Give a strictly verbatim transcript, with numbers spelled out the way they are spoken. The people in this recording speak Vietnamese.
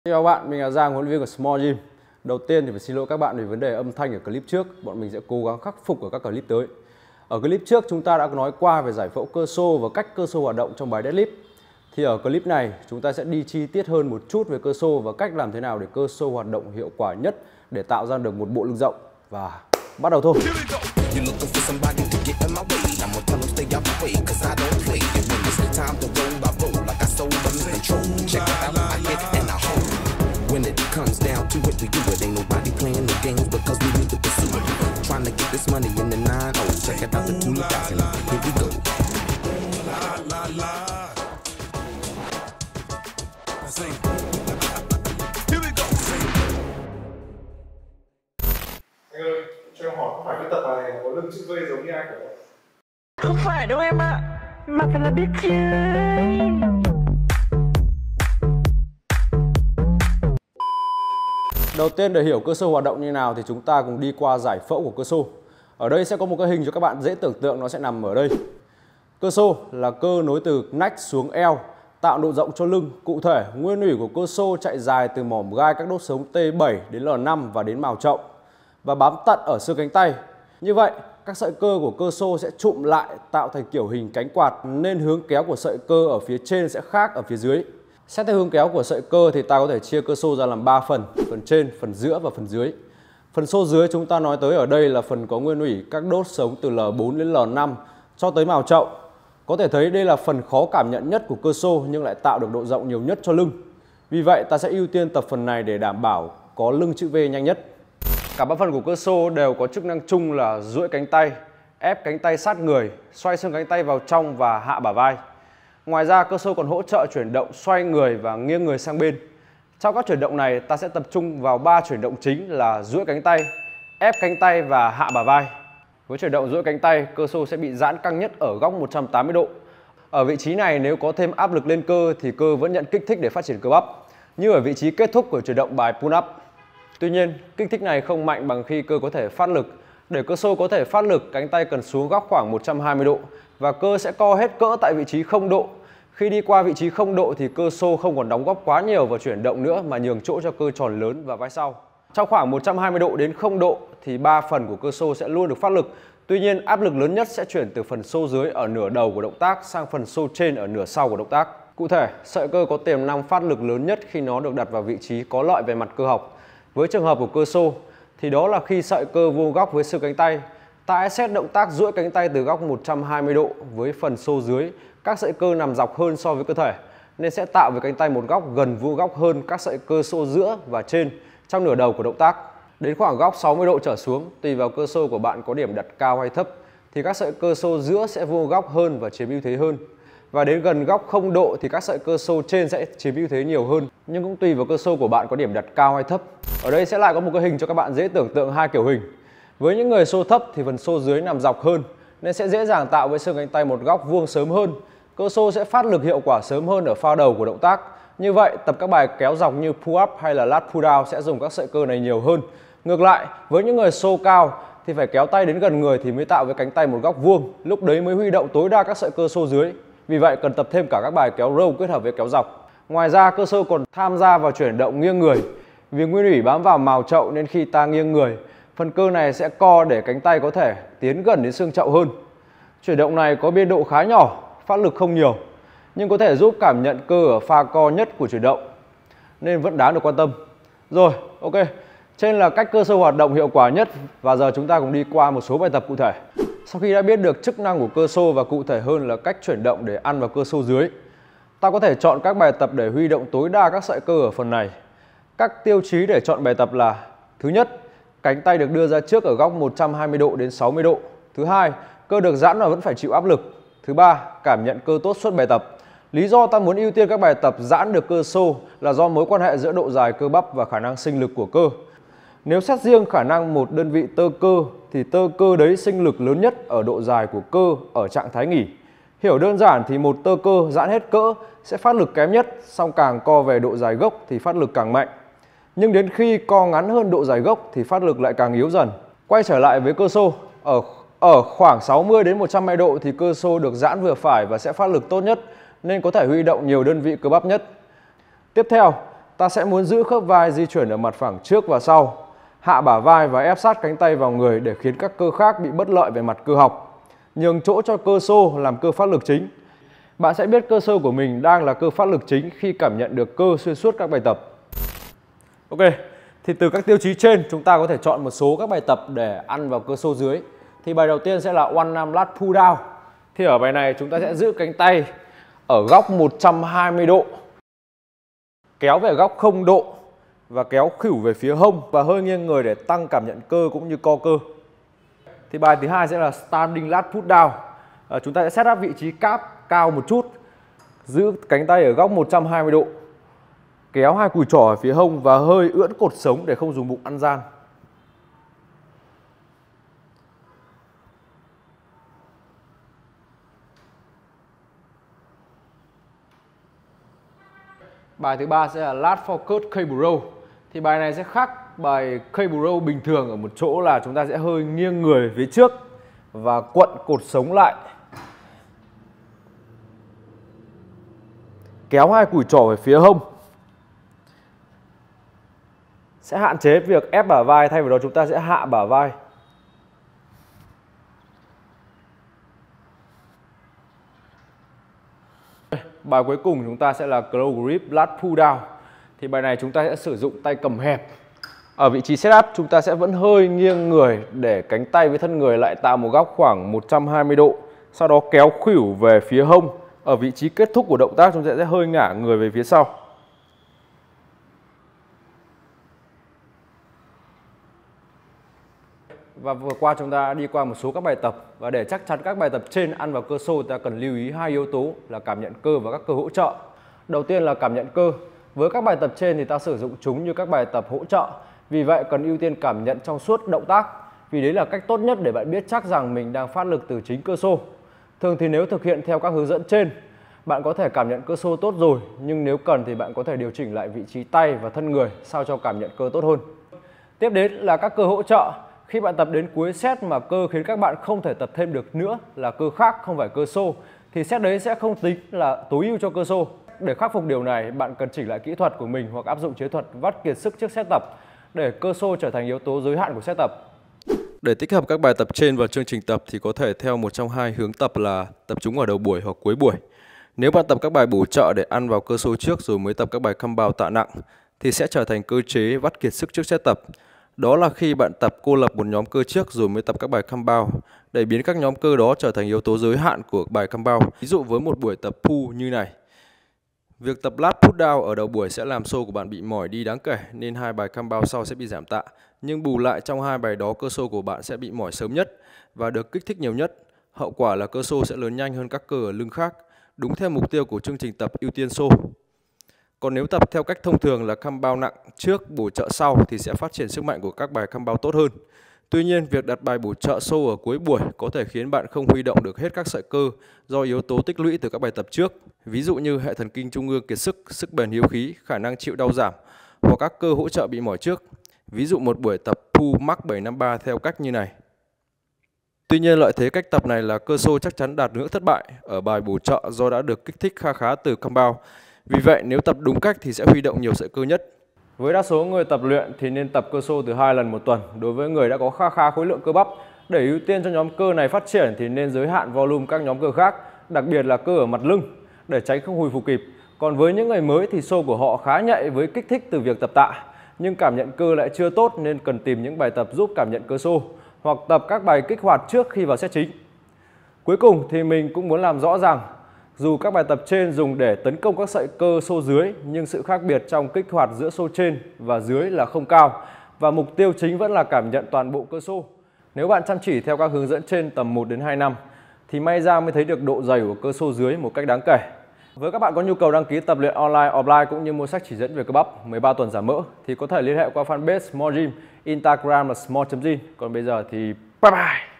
Chào các bạn, mình là Giang, huấn luyện viên của Small Gym. Đầu tiên thì phải xin lỗi các bạn vì vấn đề âm thanh ở clip trước. Bọn mình sẽ cố gắng khắc phục ở các clip tới. Ở clip trước chúng ta đã nói qua về giải phẫu cơ xô và cách cơ xô hoạt động trong bài deadlift. Thì ở clip này chúng ta sẽ đi chi tiết hơn một chút về cơ xô và cách làm thế nào để cơ xô hoạt động hiệu quả nhất để tạo ra được một bộ lưng rộng. Và bắt đầu thôi. When it comes down to it, we do it. Ain't nobody playing the games because we need to pursue it. Trying to get this money in the nine oh. Check it out the two thousand. Here we go. La la la. Here we go. Anh ơi, cho em hỏi có phải cái tập này có lưng chữ V giống như anh không? Không phải đâu em ạ, mà phải là biết chơi. Đầu tiên để hiểu cơ xô hoạt động như nào thì chúng ta cùng đi qua giải phẫu của cơ xô. Ở đây sẽ có một cái hình cho các bạn dễ tưởng tượng, nó sẽ nằm ở đây. Cơ xô là cơ nối từ nách xuống eo, tạo độ rộng cho lưng. Cụ thể, nguyên ủy của cơ xô chạy dài từ mỏm gai các đốt sống T bảy đến L năm và đến mào chậu và bám tận ở xương cánh tay. Như vậy, các sợi cơ của cơ xô sẽ chụm lại tạo thành kiểu hình cánh quạt, nên hướng kéo của sợi cơ ở phía trên sẽ khác ở phía dưới. Xét theo hướng kéo của sợi cơ thì ta có thể chia cơ xô ra làm ba phần, phần trên, phần giữa và phần dưới. Phần xô dưới chúng ta nói tới ở đây là phần có nguyên ủy các đốt sống từ L bốn đến L năm cho tới mào chậu. Có thể thấy đây là phần khó cảm nhận nhất của cơ xô nhưng lại tạo được độ rộng nhiều nhất cho lưng. Vì vậy ta sẽ ưu tiên tập phần này để đảm bảo có lưng chữ V nhanh nhất. Cả ba phần của cơ xô đều có chức năng chung là duỗi cánh tay, ép cánh tay sát người, xoay xương cánh tay vào trong và hạ bả vai. Ngoài ra, cơ xô còn hỗ trợ chuyển động xoay người và nghiêng người sang bên. Trong các chuyển động này, ta sẽ tập trung vào ba chuyển động chính là duỗi cánh tay, ép cánh tay và hạ bả vai. Với chuyển động duỗi cánh tay, cơ xô sẽ bị giãn căng nhất ở góc một trăm tám mươi độ. Ở vị trí này, nếu có thêm áp lực lên cơ thì cơ vẫn nhận kích thích để phát triển cơ bắp, như ở vị trí kết thúc của chuyển động bài pull up. Tuy nhiên, kích thích này không mạnh bằng khi cơ có thể phát lực. Để cơ xô có thể phát lực, cánh tay cần xuống góc khoảng một trăm hai mươi độ và cơ sẽ co hết cỡ tại vị trí không độ. Khi đi qua vị trí không độ thì cơ xô không còn đóng góp quá nhiều vào chuyển động nữa mà nhường chỗ cho cơ tròn lớn và vai sau. Trong khoảng một trăm hai mươi độ đến không độ thì ba phần của cơ xô sẽ luôn được phát lực. Tuy nhiên, áp lực lớn nhất sẽ chuyển từ phần xô dưới ở nửa đầu của động tác sang phần xô trên ở nửa sau của động tác. Cụ thể, sợi cơ có tiềm năng phát lực lớn nhất khi nó được đặt vào vị trí có lợi về mặt cơ học. Với trường hợp của cơ xô thì đó là khi sợi cơ vuông góc với xương cánh tay. Ta hãy xét động tác duỗi cánh tay từ góc một trăm hai mươi độ với phần xô dưới. Các sợi cơ nằm dọc hơn so với cơ thể nên sẽ tạo với cánh tay một góc gần vuông góc hơn các sợi cơ xô giữa và trên trong nửa đầu của động tác. Đến khoảng góc sáu mươi độ trở xuống, tùy vào cơ xô của bạn có điểm đặt cao hay thấp thì các sợi cơ xô giữa sẽ vuông góc hơn và chiếm ưu thế hơn. Và đến gần góc không độ thì các sợi cơ xô trên sẽ chiếm ưu thế nhiều hơn, nhưng cũng tùy vào cơ xô của bạn có điểm đặt cao hay thấp. Ở đây sẽ lại có một cái hình cho các bạn dễ tưởng tượng hai kiểu hình. Với những người xô thấp thì phần xô dưới nằm dọc hơn nên sẽ dễ dàng tạo với xương cánh tay một góc vuông sớm hơn. Cơ xô sẽ phát lực hiệu quả sớm hơn ở pha đầu của động tác. Như vậy, tập các bài kéo dọc như pull up hay là lat pull down sẽ dùng các sợi cơ này nhiều hơn. Ngược lại, với những người xô cao thì phải kéo tay đến gần người thì mới tạo với cánh tay một góc vuông. Lúc đấy mới huy động tối đa các sợi cơ xô dưới. Vì vậy, cần tập thêm cả các bài kéo row kết hợp với kéo dọc. Ngoài ra, cơ xô còn tham gia vào chuyển động nghiêng người. Vì nguyên ủy bám vào mào chậu nên khi ta nghiêng người, phần cơ này sẽ co để cánh tay có thể tiến gần đến xương chậu hơn. Chuyển động này có biên độ khá nhỏ, phát lực không nhiều, nhưng có thể giúp cảm nhận cơ ở pha co nhất của chuyển động, nên vẫn đáng được quan tâm. Rồi, ok. Trên là cách cơ xô hoạt động hiệu quả nhất và giờ chúng ta cùng đi qua một số bài tập cụ thể. Sau khi đã biết được chức năng của cơ xô và cụ thể hơn là cách chuyển động để ăn vào cơ xô dưới, ta có thể chọn các bài tập để huy động tối đa các sợi cơ ở phần này. Các tiêu chí để chọn bài tập là: thứ nhất, cánh tay được đưa ra trước ở góc một trăm hai mươi độ đến sáu mươi độ. Thứ hai, cơ được giãn và vẫn phải chịu áp lực. Thứ ba, cảm nhận cơ tốt suốt bài tập. Lý do ta muốn ưu tiên các bài tập giãn được cơ xô là do mối quan hệ giữa độ dài cơ bắp và khả năng sinh lực của cơ. Nếu xét riêng khả năng một đơn vị tơ cơ thì tơ cơ đấy sinh lực lớn nhất ở độ dài của cơ ở trạng thái nghỉ. Hiểu đơn giản thì một tơ cơ giãn hết cỡ sẽ phát lực kém nhất, song càng co về độ dài gốc thì phát lực càng mạnh. Nhưng đến khi co ngắn hơn độ dài gốc thì phát lực lại càng yếu dần. Quay trở lại với cơ xô, ở Ở khoảng sáu mươi đến một trăm hai mươi độ thì cơ xô được giãn vừa phải và sẽ phát lực tốt nhất nên có thể huy động nhiều đơn vị cơ bắp nhất. Tiếp theo, ta sẽ muốn giữ khớp vai di chuyển ở mặt phẳng trước và sau, hạ bả vai và ép sát cánh tay vào người để khiến các cơ khác bị bất lợi về mặt cơ học, nhường chỗ cho cơ xô làm cơ phát lực chính. Bạn sẽ biết cơ xô của mình đang là cơ phát lực chính khi cảm nhận được cơ xuyên suốt các bài tập. Ok, thì từ các tiêu chí trên chúng ta có thể chọn một số các bài tập để ăn vào cơ xô dưới. Thì bài đầu tiên sẽ là One Arm Lat Pull Down. Thì ở bài này chúng ta sẽ giữ cánh tay ở góc một trăm hai mươi độ, kéo về góc không độ và kéo khuỷu về phía hông và hơi nghiêng người để tăng cảm nhận cơ cũng như co cơ. Thì bài thứ hai sẽ là Standing Lat Pull Down. À, chúng ta sẽ set up vị trí cáp cao một chút, giữ cánh tay ở góc một trăm hai mươi độ, kéo hai cùi trỏ ở phía hông và hơi ưỡn cột sống để không dùng bụng ăn gian. Bài thứ ba sẽ là Lat Forward Cable Row. Thì bài này sẽ khác bài Cable Row bình thường ở một chỗ là chúng ta sẽ hơi nghiêng người về phía trước và quặn cột sống lại, kéo hai cùi trỏ về phía hông, sẽ hạn chế việc ép bả vai, thay vào đó chúng ta sẽ hạ bả vai. Bài cuối cùng chúng ta sẽ là Close Grip Lat Pull Down. Thì bài này chúng ta sẽ sử dụng tay cầm hẹp. Ở vị trí setup chúng ta sẽ vẫn hơi nghiêng người để cánh tay với thân người lại tạo một góc khoảng một trăm hai mươi độ. Sau đó kéo khuỷu về phía hông. Ở vị trí kết thúc của động tác chúng ta sẽ hơi ngả người về phía sau. Và vừa qua chúng ta đi qua một số các bài tập. Và để chắc chắn các bài tập trên ăn vào cơ xô, ta cần lưu ý hai yếu tố là cảm nhận cơ và các cơ hỗ trợ. Đầu tiên là cảm nhận cơ. Với các bài tập trên thì ta sử dụng chúng như các bài tập hỗ trợ. Vì vậy cần ưu tiên cảm nhận trong suốt động tác. Vì đấy là cách tốt nhất để bạn biết chắc rằng mình đang phát lực từ chính cơ xô. Thường thì nếu thực hiện theo các hướng dẫn trên, bạn có thể cảm nhận cơ xô tốt rồi. Nhưng nếu cần thì bạn có thể điều chỉnh lại vị trí tay và thân người sao cho cảm nhận cơ tốt hơn. Tiếp đến là các cơ hỗ trợ. Khi bạn tập đến cuối set mà cơ khiến các bạn không thể tập thêm được nữa là cơ khác không phải cơ xô, thì set đấy sẽ không tính là tối ưu cho cơ xô. Để khắc phục điều này, bạn cần chỉnh lại kỹ thuật của mình hoặc áp dụng chiến thuật vắt kiệt sức trước set tập để cơ xô trở thành yếu tố giới hạn của set tập. Để tích hợp các bài tập trên vào chương trình tập thì có thể theo một trong hai hướng tập là tập chúng ở đầu buổi hoặc cuối buổi. Nếu bạn tập các bài bổ trợ để ăn vào cơ xô trước rồi mới tập các bài compound tạ nặng thì sẽ trở thành cơ chế vắt kiệt sức trước set tập. Đó là khi bạn tập cô lập một nhóm cơ trước rồi mới tập các bài compound để biến các nhóm cơ đó trở thành yếu tố giới hạn của bài compound. Ví dụ với một buổi tập pull như này. Việc tập lat pull down ở đầu buổi sẽ làm xô của bạn bị mỏi đi đáng kể nên hai bài compound sau sẽ bị giảm tạ. Nhưng bù lại trong hai bài đó cơ xô của bạn sẽ bị mỏi sớm nhất và được kích thích nhiều nhất. Hậu quả là cơ xô sẽ lớn nhanh hơn các cơ ở lưng khác, đúng theo mục tiêu của chương trình tập ưu tiên xô. Còn nếu tập theo cách thông thường là compound nặng trước bổ trợ sau thì sẽ phát triển sức mạnh của các bài compound tốt hơn. Tuy nhiên, việc đặt bài bổ trợ xô ở cuối buổi có thể khiến bạn không huy động được hết các sợi cơ do yếu tố tích lũy từ các bài tập trước. Ví dụ như hệ thần kinh trung ương kiệt sức, sức bền hiếu khí, khả năng chịu đau giảm hoặc các cơ hỗ trợ bị mỏi trước. Ví dụ một buổi tập pull max bảy năm ba theo cách như này. Tuy nhiên, lợi thế cách tập này là cơ xô chắc chắn đạt ngưỡng thất bại ở bài bổ trợ do đã được kích thích kha khá từ compound. Vì vậy, nếu tập đúng cách thì sẽ huy động nhiều sợi cơ nhất. Với đa số người tập luyện thì nên tập cơ xô từ hai lần một tuần. Đối với người đã có kha khá khối lượng cơ bắp, để ưu tiên cho nhóm cơ này phát triển thì nên giới hạn volume các nhóm cơ khác, đặc biệt là cơ ở mặt lưng, để tránh không hồi phục kịp. Còn với những người mới thì xô của họ khá nhạy với kích thích từ việc tập tạ, nhưng cảm nhận cơ lại chưa tốt nên cần tìm những bài tập giúp cảm nhận cơ xô, hoặc tập các bài kích hoạt trước khi vào set chính. Cuối cùng thì mình cũng muốn làm rõ rằng dù các bài tập trên dùng để tấn công các sợi cơ xô dưới, nhưng sự khác biệt trong kích hoạt giữa xô trên và dưới là không cao, và mục tiêu chính vẫn là cảm nhận toàn bộ cơ xô. Nếu bạn chăm chỉ theo các hướng dẫn trên tầm một đến hai năm thì may ra mới thấy được độ dày của cơ xô dưới một cách đáng kể. Với các bạn có nhu cầu đăng ký tập luyện online, offline cũng như mua sách chỉ dẫn về cơ bắp mười ba tuần giảm mỡ thì có thể liên hệ qua fanpage Small Gym, Instagram là small chấm gym. Còn bây giờ thì bye bye.